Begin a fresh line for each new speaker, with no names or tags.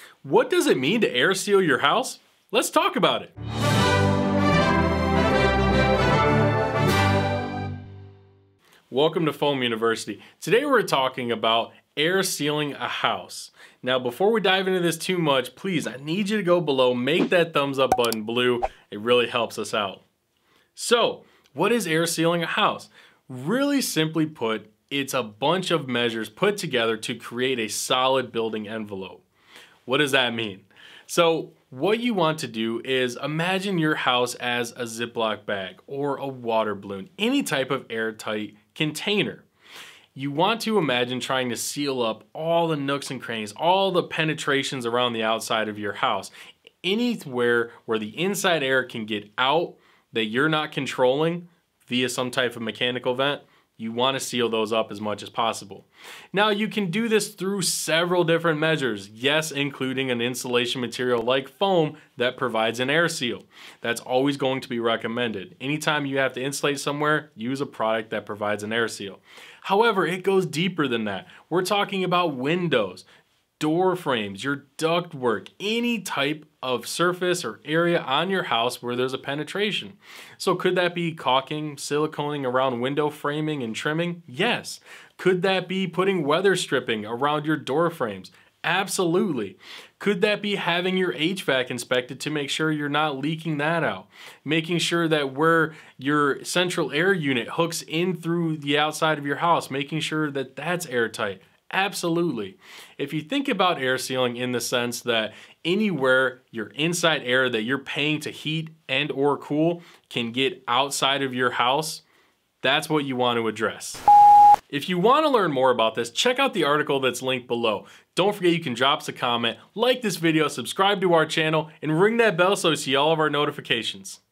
What does it mean to air seal your house? Let's talk about it. Welcome to Foam University. Today we're talking about air sealing a house. Now before we dive into this too much, please, I need you to go below, make that thumbs up button blue. It really helps us out. So, what is air sealing a house? Really simply put, it's a bunch of measures put together to create a solid building envelope. What does that mean? So what you want to do is imagine your house as a Ziploc bag or a water balloon, any type of airtight container. You want to imagine trying to seal up all the nooks and crannies, all the penetrations around the outside of your house. Anywhere where the inside air can get out that you're not controlling via some type of mechanical vent, you want to seal those up as much as possible. Now you can do this through several different measures, yes, including an insulation material like foam that provides an air seal. That's always going to be recommended. Anytime you have to insulate somewhere, use a product that provides an air seal. However, it goes deeper than that. We're talking about windows, door frames, your ductwork, any type of surface or area on your house where there's a penetration. So could that be caulking, siliconing around window framing and trimming? Yes. Could that be putting weather stripping around your door frames? Absolutely. Could that be having your HVAC inspected to make sure you're not leaking that out? Making sure that where your central air unit hooks in through the outside of your house, making sure that that's airtight. Absolutely. If you think about air sealing in the sense that anywhere your inside air that you're paying to heat and or cool can get outside of your house, that's what you want to address. If you want to learn more about this, check out the article that's linked below. Don't forget you can drop us a comment, like this video, subscribe to our channel, and ring that bell so you see all of our notifications.